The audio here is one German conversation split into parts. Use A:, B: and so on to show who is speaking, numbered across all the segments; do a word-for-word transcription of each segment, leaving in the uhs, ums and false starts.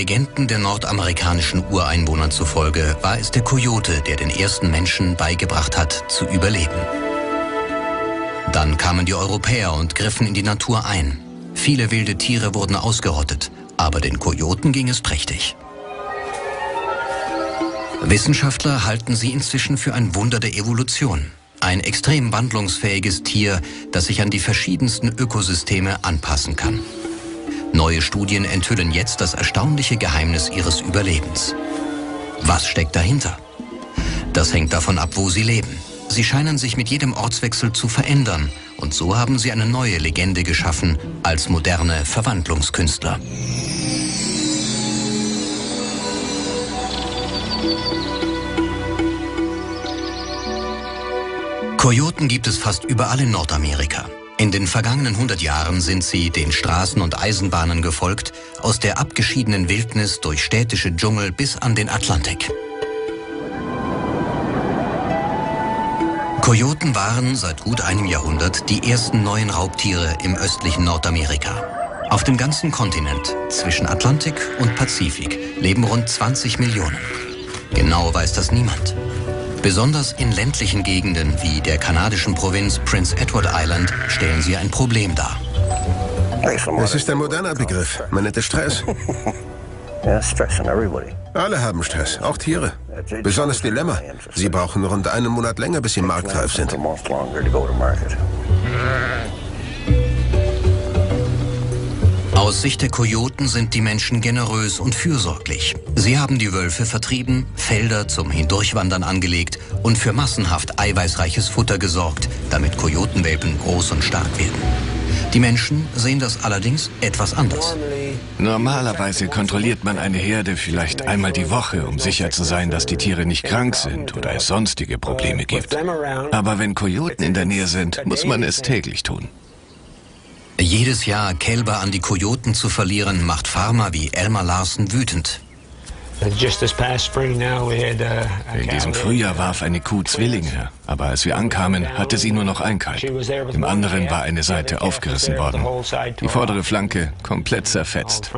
A: Legenden der nordamerikanischen Ureinwohner zufolge war es der Kojote, der den ersten Menschen beigebracht hat, zu überleben. Dann kamen die Europäer und griffen in die Natur ein. Viele wilde Tiere wurden ausgerottet, aber den Kojoten ging es prächtig. Wissenschaftler halten sie inzwischen für ein Wunder der Evolution. Ein extrem wandlungsfähiges Tier, das sich an die verschiedensten Ökosysteme anpassen kann. Neue Studien enthüllen jetzt das erstaunliche Geheimnis ihres Überlebens. Was steckt dahinter? Das hängt davon ab, wo sie leben. Sie scheinen sich mit jedem Ortswechsel zu verändern und so haben sie eine neue Legende geschaffen als moderne Verwandlungskünstler. Kojoten gibt es fast überall in Nordamerika. In den vergangenen hundert Jahren sind sie den Straßen und Eisenbahnen gefolgt, aus der abgeschiedenen Wildnis durch städtische Dschungel bis an den Atlantik. Kojoten waren seit gut einem Jahrhundert die ersten neuen Raubtiere im östlichen Nordamerika. Auf dem ganzen Kontinent, zwischen Atlantik und Pazifik, leben rund zwanzig Millionen. Genau weiß das niemand. Besonders in ländlichen Gegenden wie der kanadischen Provinz Prince Edward Island stellen sie ein Problem dar.
B: Es ist ein moderner Begriff. Man nennt es Stress. Alle haben Stress, auch Tiere. Besonders die Lämmer. Sie brauchen rund einen Monat länger, bis sie marktreif sind.
A: Aus Sicht der Kojoten sind die Menschen generös und fürsorglich. Sie haben die Wölfe vertrieben, Felder zum Hindurchwandern angelegt und für massenhaft eiweißreiches Futter gesorgt, damit Kojotenwelpen groß und stark werden. Die Menschen sehen das allerdings etwas anders.
C: Normalerweise kontrolliert man eine Herde vielleicht einmal die Woche, um sicher zu sein, dass die Tiere nicht krank sind oder es sonstige Probleme gibt. Aber wenn Kojoten in der Nähe sind, muss man es täglich tun.
A: Jedes Jahr Kälber an die Kojoten zu verlieren, macht Farmer wie Elmer Larsen wütend.
C: In diesem Frühjahr warf eine Kuh Zwillinge, aber als wir ankamen, hatte sie nur noch ein Kalb. Im anderen war eine Seite aufgerissen worden. Die vordere Flanke komplett zerfetzt.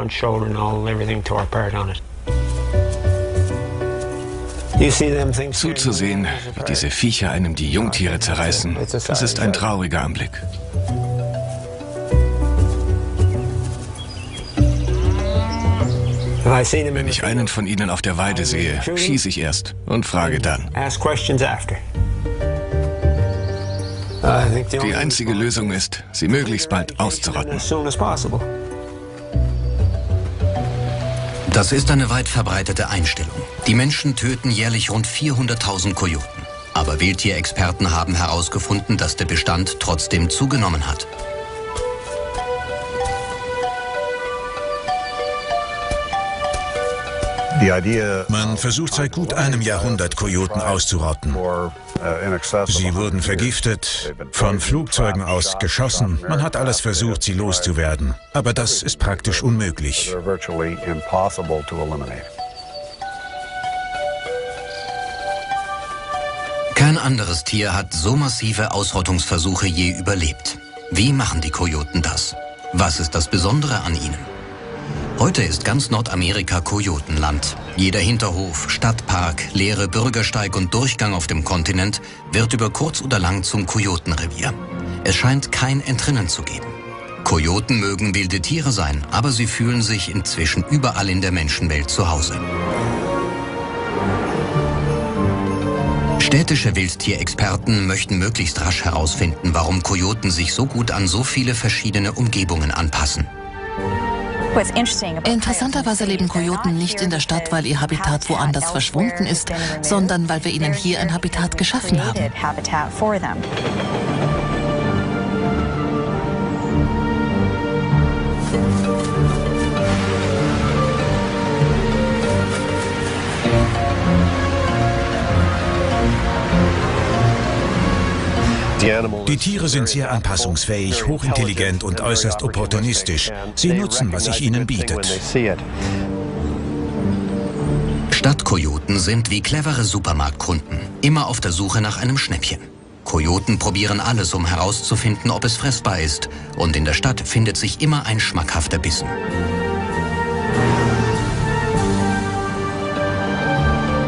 C: Zuzusehen, wie diese Viecher einem die Jungtiere zerreißen, das ist ein trauriger Anblick. Wenn ich einen von ihnen auf der Weide sehe, schieße ich erst und frage dann. Die einzige Lösung ist, sie möglichst bald auszurotten.
A: Das ist eine weit verbreitete Einstellung. Die Menschen töten jährlich rund vierhunderttausend Kojoten. Aber Wildtierexperten haben herausgefunden, dass der Bestand trotzdem zugenommen hat.
D: Man versucht seit gut einem Jahrhundert, Kojoten auszurotten. Sie wurden vergiftet, von Flugzeugen aus geschossen. Man hat alles versucht, sie loszuwerden. Aber das ist praktisch unmöglich.
A: Kein anderes Tier hat so massive Ausrottungsversuche je überlebt. Wie machen die Kojoten das? Was ist das Besondere an ihnen? Heute ist ganz Nordamerika Kojotenland. Jeder Hinterhof, Stadtpark, leere Bürgersteig und Durchgang auf dem Kontinent wird über kurz oder lang zum Kojotenrevier. Es scheint kein Entrinnen zu geben. Kojoten mögen wilde Tiere sein, aber sie fühlen sich inzwischen überall in der Menschenwelt zu Hause. Städtische Wildtierexperten möchten möglichst rasch herausfinden, warum Kojoten sich so gut an so viele verschiedene Umgebungen anpassen.
E: Interessanterweise leben Kojoten nicht in der Stadt, weil ihr Habitat woanders verschwunden ist, sondern weil wir ihnen hier ein Habitat geschaffen haben.
D: Die Tiere sind sehr anpassungsfähig, hochintelligent und äußerst opportunistisch. Sie nutzen, was sich ihnen bietet.
A: Stadtkojoten sind wie clevere Supermarktkunden, immer auf der Suche nach einem Schnäppchen. Kojoten probieren alles, um herauszufinden, ob es fressbar ist. Und in der Stadt findet sich immer ein schmackhafter Bissen.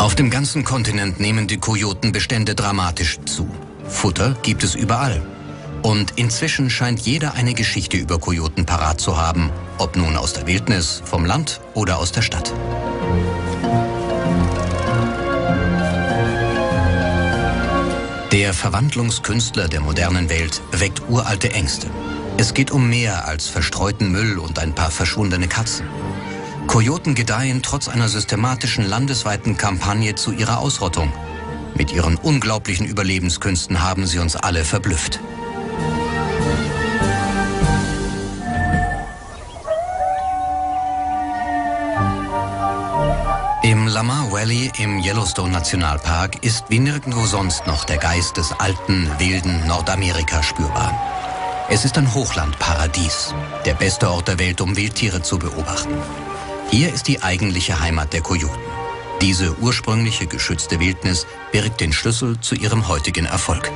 A: Auf dem ganzen Kontinent nehmen die Kojotenbestände dramatisch zu. Futter gibt es überall. Und inzwischen scheint jeder eine Geschichte über Kojoten parat zu haben, ob nun aus der Wildnis, vom Land oder aus der Stadt. Der Verwandlungskünstler der modernen Welt weckt uralte Ängste. Es geht um mehr als verstreuten Müll und ein paar verschwundene Katzen. Kojoten gedeihen trotz einer systematischen landesweiten Kampagne zu ihrer Ausrottung. Mit ihren unglaublichen Überlebenskünsten haben sie uns alle verblüfft. Im Lamar Valley im Yellowstone Nationalpark ist wie nirgendwo sonst noch der Geist des alten, wilden Nordamerika spürbar. Es ist ein Hochlandparadies, der beste Ort der Welt, um Wildtiere zu beobachten. Hier ist die eigentliche Heimat der Kojoten. Diese ursprüngliche geschützte Wildnis birgt den Schlüssel zu ihrem heutigen Erfolg.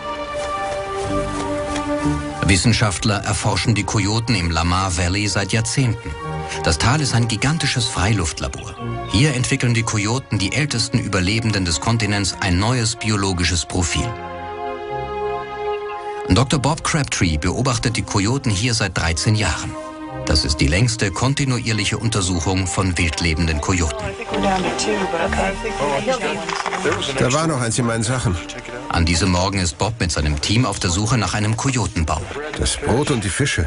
A: Wissenschaftler erforschen die Kojoten im Lamar Valley seit Jahrzehnten. Das Tal ist ein gigantisches Freiluftlabor. Hier entwickeln die Kojoten, die ältesten Überlebenden des Kontinents, ein neues biologisches Profil. Doktor Bob Crabtree beobachtet die Kojoten hier seit dreizehn Jahren. Das ist die längste kontinuierliche Untersuchung von wildlebenden Kojoten.
B: Da war noch eins in meinen Sachen.
A: An diesem Morgen ist Bob mit seinem Team auf der Suche nach einem Kojotenbau.
B: Das Brot und die Fische.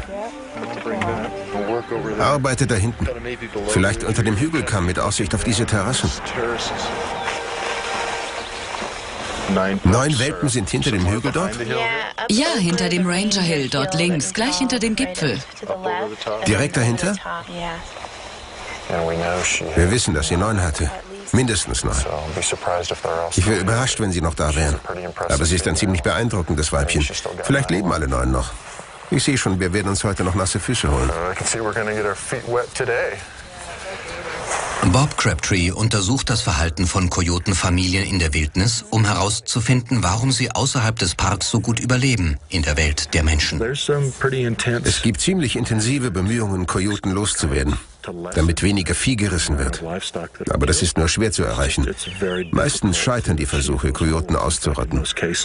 B: Arbeite da hinten. Vielleicht unter dem Hügelkamm mit Aussicht auf diese Terrassen. Neun Welpen sind hinter dem Hügel dort?
F: Ja, hinter dem Ranger Hill, dort links, gleich hinter dem Gipfel.
B: Direkt dahinter? Wir wissen, dass sie neun hatte. Mindestens neun. Ich wäre überrascht, wenn sie noch da wären. Aber sie ist ein ziemlich beeindruckendes Weibchen. Vielleicht leben alle neun noch. Ich sehe schon, wir werden uns heute noch nasse Füße holen.
A: Bob Crabtree untersucht das Verhalten von Kojotenfamilien in der Wildnis, um herauszufinden, warum sie außerhalb des Parks so gut überleben in der Welt der Menschen.
B: Es gibt ziemlich intensive Bemühungen, Kojoten loszuwerden, damit weniger Vieh gerissen wird. Aber das ist nur schwer zu erreichen. Meistens scheitern die Versuche, Kojoten auszurotten.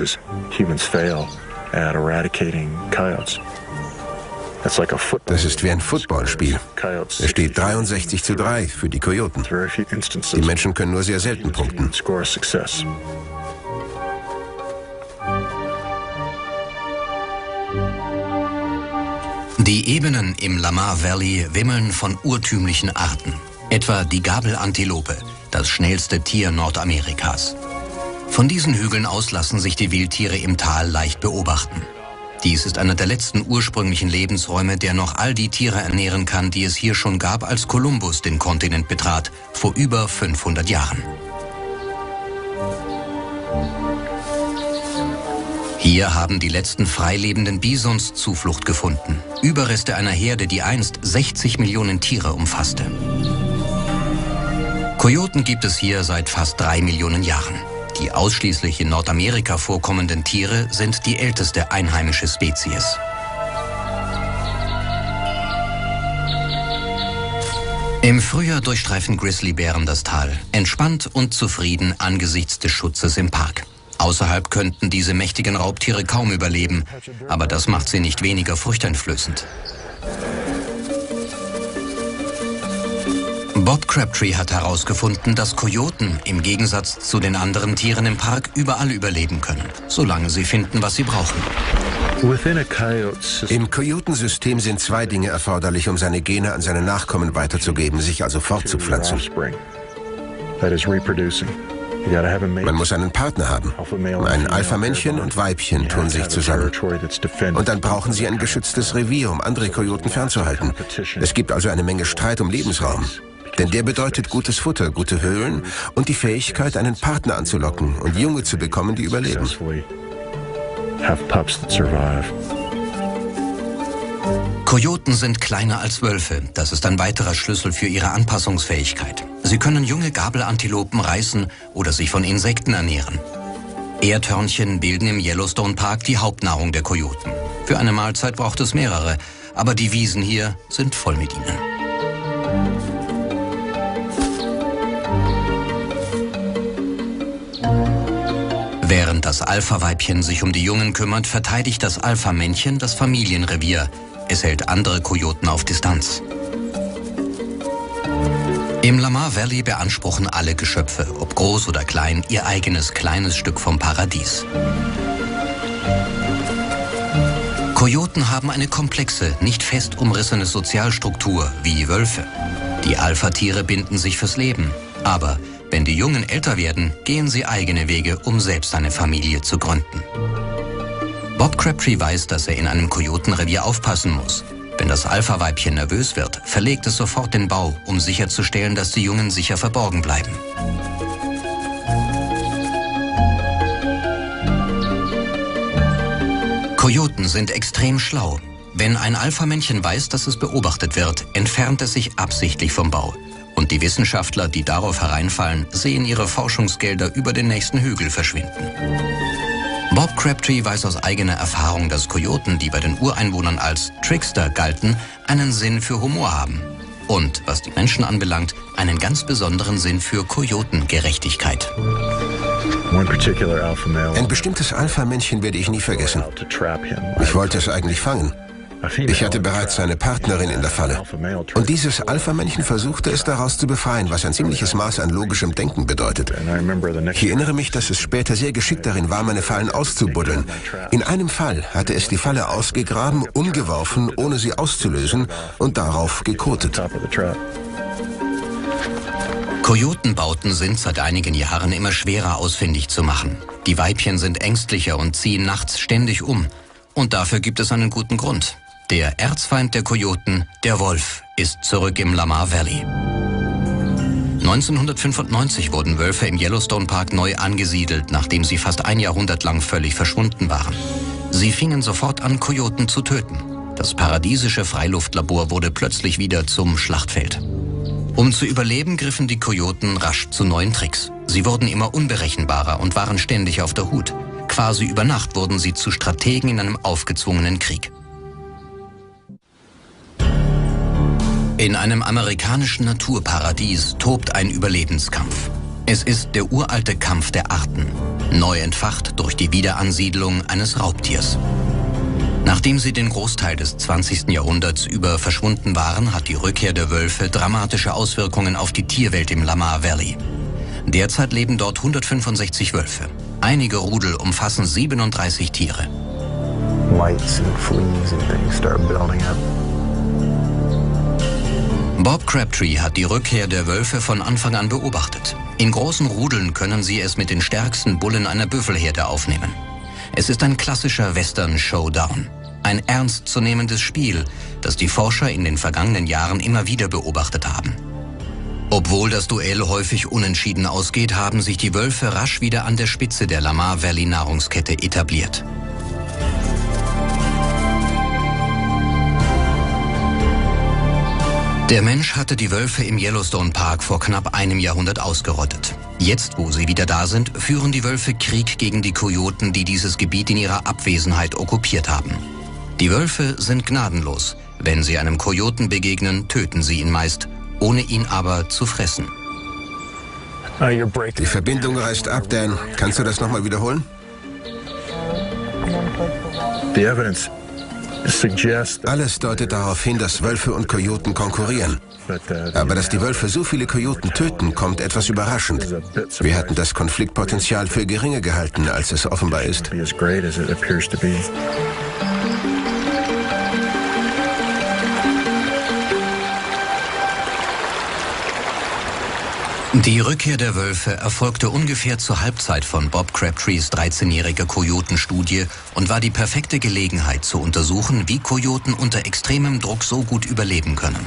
B: Das ist wie ein Footballspiel. Es steht dreiundsechzig zu drei für die Kojoten. Die Menschen können nur sehr selten punkten.
A: Die Ebenen im Lamar Valley wimmeln von urtümlichen Arten. Etwa die Gabelantilope, das schnellste Tier Nordamerikas. Von diesen Hügeln aus lassen sich die Wildtiere im Tal leicht beobachten. Dies ist einer der letzten ursprünglichen Lebensräume, der noch all die Tiere ernähren kann, die es hier schon gab, als Kolumbus den Kontinent betrat, vor über fünfhundert Jahren. Hier haben die letzten freilebenden Bisons Zuflucht gefunden. Überreste einer Herde, die einst sechzig Millionen Tiere umfasste. Kojoten gibt es hier seit fast drei Millionen Jahren. Die ausschließlich in Nordamerika vorkommenden Tiere sind die älteste einheimische Spezies. Im Frühjahr durchstreifen Grizzlybären das Tal, entspannt und zufrieden angesichts des Schutzes im Park. Außerhalb könnten diese mächtigen Raubtiere kaum überleben, aber das macht sie nicht weniger furchteinflößend. Bob Crabtree hat herausgefunden, dass Kojoten im Gegensatz zu den anderen Tieren im Park überall überleben können, solange sie finden, was sie brauchen.
B: Im Kojotensystem sind zwei Dinge erforderlich, um seine Gene an seine Nachkommen weiterzugeben, sich also fortzupflanzen. Man muss einen Partner haben. Ein Alpha-Männchen und Weibchen tun sich zusammen. Und dann brauchen sie ein geschütztes Revier, um andere Kojoten fernzuhalten. Es gibt also eine Menge Streit um Lebensraum. Denn der bedeutet gutes Futter, gute Höhlen und die Fähigkeit, einen Partner anzulocken und Junge zu bekommen, die überleben.
A: Kojoten sind kleiner als Wölfe. Das ist ein weiterer Schlüssel für ihre Anpassungsfähigkeit. Sie können junge Gabelantilopen reißen oder sich von Insekten ernähren. Erdhörnchen bilden im Yellowstone Park die Hauptnahrung der Kojoten. Für eine Mahlzeit braucht es mehrere, aber die Wiesen hier sind voll mit ihnen. Während das Alpha-Weibchen sich um die Jungen kümmert, verteidigt das Alpha-Männchen das Familienrevier. Es hält andere Kojoten auf Distanz. Im Lamar Valley beanspruchen alle Geschöpfe, ob groß oder klein, ihr eigenes kleines Stück vom Paradies. Kojoten haben eine komplexe, nicht fest umrissene Sozialstruktur wie Wölfe. Die Alpha-Tiere binden sich fürs Leben. Aber wenn die Jungen älter werden, gehen sie eigene Wege, um selbst eine Familie zu gründen. Bob Crabtree weiß, dass er in einem Kojotenrevier aufpassen muss. Wenn das Alpha-Weibchen nervös wird, verlegt es sofort den Bau, um sicherzustellen, dass die Jungen sicher verborgen bleiben. Kojoten sind extrem schlau. Wenn ein Alpha-Männchen weiß, dass es beobachtet wird, entfernt es sich absichtlich vom Bau. Und die Wissenschaftler, die darauf hereinfallen, sehen ihre Forschungsgelder über den nächsten Hügel verschwinden. Bob Crabtree weiß aus eigener Erfahrung, dass Kojoten, die bei den Ureinwohnern als Trickster galten, einen Sinn für Humor haben. Und, was die Menschen anbelangt, einen ganz besonderen Sinn für Kojotengerechtigkeit.
B: Ein bestimmtes Alpha-Männchen werde ich nie vergessen. Ich wollte es eigentlich fangen. Ich hatte bereits seine Partnerin in der Falle. Und dieses Alpha-Männchen versuchte es daraus zu befreien, was ein ziemliches Maß an logischem Denken bedeutet. Ich erinnere mich, dass es später sehr geschickt darin war, meine Fallen auszubuddeln. In einem Fall hatte es die Falle ausgegraben, umgeworfen, ohne sie auszulösen und darauf gekotet.
A: Kojotenbauten sind seit einigen Jahren immer schwerer ausfindig zu machen. Die Weibchen sind ängstlicher und ziehen nachts ständig um. Und dafür gibt es einen guten Grund. Der Erzfeind der Kojoten, der Wolf, ist zurück im Lamar Valley. neunzehnhundertfünfundneunzig wurden Wölfe im Yellowstone Park neu angesiedelt, nachdem sie fast ein Jahrhundert lang völlig verschwunden waren. Sie fingen sofort an, Kojoten zu töten. Das paradiesische Freiluftlabor wurde plötzlich wieder zum Schlachtfeld. Um zu überleben, griffen die Kojoten rasch zu neuen Tricks. Sie wurden immer unberechenbarer und waren ständig auf der Hut. Quasi über Nacht wurden sie zu Strategen in einem aufgezwungenen Krieg. In einem amerikanischen Naturparadies tobt ein Überlebenskampf. Es ist der uralte Kampf der Arten, neu entfacht durch die Wiederansiedlung eines Raubtiers. Nachdem sie den Großteil des zwanzigsten Jahrhunderts über verschwunden waren, hat die Rückkehr der Wölfe dramatische Auswirkungen auf die Tierwelt im Lamar Valley. Derzeit leben dort hundertfünfundsechzig Wölfe. Einige Rudel umfassen siebenunddreißig Tiere. Bob Crabtree hat die Rückkehr der Wölfe von Anfang an beobachtet. In großen Rudeln können sie es mit den stärksten Bullen einer Büffelherde aufnehmen. Es ist ein klassischer Western-Showdown. Ein ernstzunehmendes Spiel, das die Forscher in den vergangenen Jahren immer wieder beobachtet haben. Obwohl das Duell häufig unentschieden ausgeht, haben sich die Wölfe rasch wieder an der Spitze der Lamar Valley Nahrungskette etabliert. Der Mensch hatte die Wölfe im Yellowstone Park vor knapp einem Jahrhundert ausgerottet. Jetzt, wo sie wieder da sind, führen die Wölfe Krieg gegen die Kojoten, die dieses Gebiet in ihrer Abwesenheit okkupiert haben. Die Wölfe sind gnadenlos. Wenn sie einem Kojoten begegnen, töten sie ihn meist, ohne ihn aber zu fressen.
B: Die Verbindung reißt ab, Dan. Kannst du das nochmal wiederholen? Alles deutet darauf hin, dass Wölfe und Kojoten konkurrieren. Aber dass die Wölfe so viele Kojoten töten, kommt etwas überraschend. Wir hatten das Konfliktpotenzial für geringer gehalten, als es offenbar ist.
A: Die Rückkehr der Wölfe erfolgte ungefähr zur Halbzeit von Bob Crabtrees dreizehnjähriger Kojotenstudie und war die perfekte Gelegenheit zu untersuchen, wie Kojoten unter extremem Druck so gut überleben können.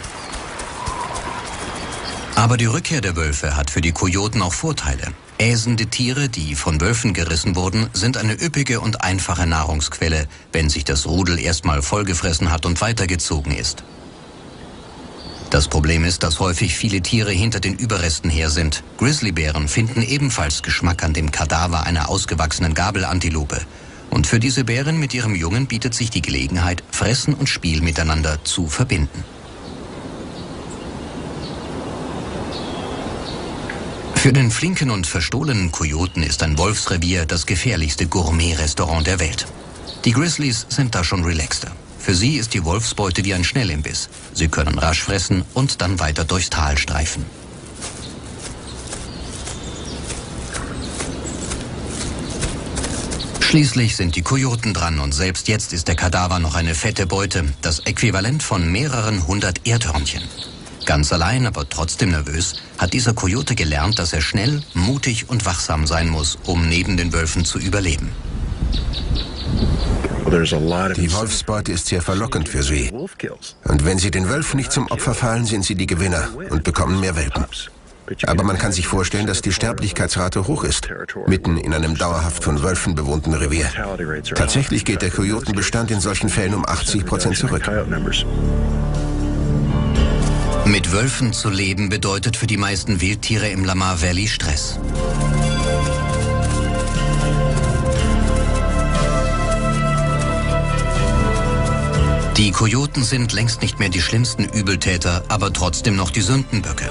A: Aber die Rückkehr der Wölfe hat für die Kojoten auch Vorteile. Äsende Tiere, die von Wölfen gerissen wurden, sind eine üppige und einfache Nahrungsquelle, wenn sich das Rudel erstmal vollgefressen hat und weitergezogen ist. Das Problem ist, dass häufig viele Tiere hinter den Überresten her sind. Grizzlybären finden ebenfalls Geschmack an dem Kadaver einer ausgewachsenen Gabelantilope. Und für diese Bären mit ihrem Jungen bietet sich die Gelegenheit, Fressen und Spiel miteinander zu verbinden. Für den flinken und verstohlenen Kojoten ist ein Wolfsrevier das gefährlichste Gourmet-Restaurant der Welt. Die Grizzlies sind da schon relaxter. Für sie ist die Wolfsbeute wie ein Schnellimbiss. Sie können rasch fressen und dann weiter durchs Tal streifen. Schließlich sind die Kojoten dran und selbst jetzt ist der Kadaver noch eine fette Beute, das Äquivalent von mehreren hundert Erdhörnchen. Ganz allein, aber trotzdem nervös, hat dieser Kojote gelernt, dass er schnell, mutig und wachsam sein muss, um neben den Wölfen zu überleben.
B: Die Wolfsbeute ist sehr verlockend für sie. Und wenn sie den Wölfen nicht zum Opfer fallen, sind sie die Gewinner und bekommen mehr Welpen. Aber man kann sich vorstellen, dass die Sterblichkeitsrate hoch ist, mitten in einem dauerhaft von Wölfen bewohnten Revier. Tatsächlich geht der Kojotenbestand in solchen Fällen um achtzig Prozent zurück.
A: Mit Wölfen zu leben bedeutet für die meisten Wildtiere im Lamar Valley Stress. Die Kojoten sind längst nicht mehr die schlimmsten Übeltäter, aber trotzdem noch die Sündenböcke.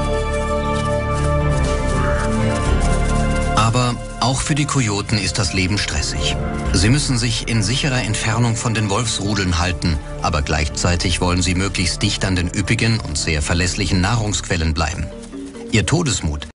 A: Aber auch für die Kojoten ist das Leben stressig. Sie müssen sich in sicherer Entfernung von den Wolfsrudeln halten, aber gleichzeitig wollen sie möglichst dicht an den üppigen und sehr verlässlichen Nahrungsquellen bleiben. Ihr Todesmut